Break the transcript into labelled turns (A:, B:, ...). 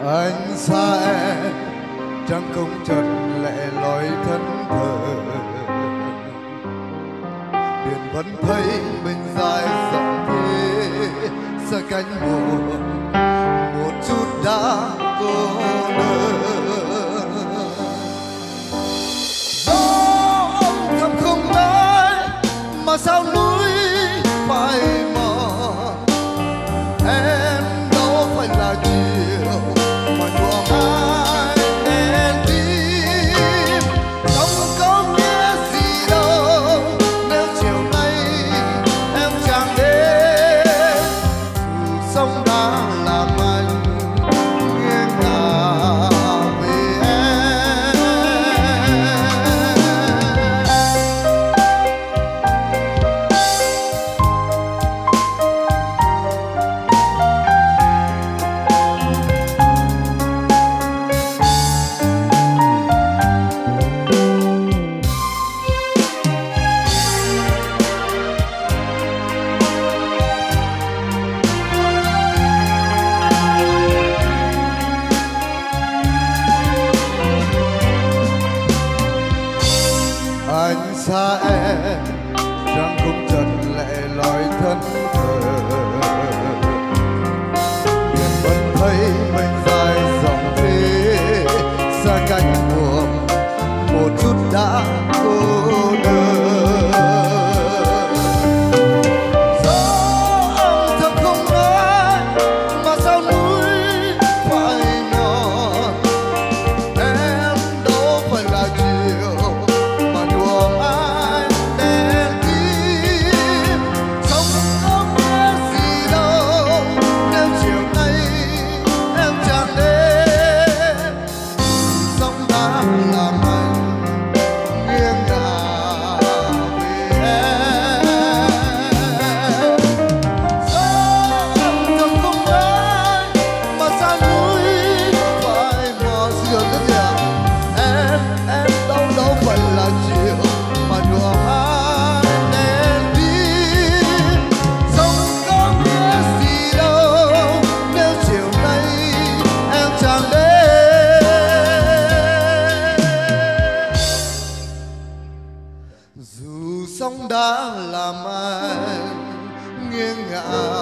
A: Anh xa em trăng không trần lẻ loi thân thờ, biển vẫn thấy mình dài dòng thế xa cánh buồn một chút đã cô đơn. Gió âm thầm không nói mà sao núi phai mờ, em đâu phải là chiều mà nhuộm ai đèn tim. Không có nghĩa gì đâu nếu chiều nay em chẳng đến, dù sông đã làm anh nghiêng ngả vì em. Anh xa em trăng không trần lẻ loi thân thờ, biển vẫn thấy mình dài dòng thế xa cánh buồm một chút đã cô đơn. Gió âm thầm không nói mà sao núi phai mờ, em đâu phải là chiều mà nhuộm ai đèn tim. Sống có nghĩa gì đâu nếu chiều nay em chẳng đến, sông đã làm anh nghiêng ngả vì em. Gió âm thầm không nói mà sao núi phai mờ. Xin lỗi rất nhiều. Em đâu phải là chiều mà nhuộm ai đèn tim. Sống có nghĩa gì đâu nếu chiều nay em chẳng đến, dù sông đã làm anh nghiêng ngả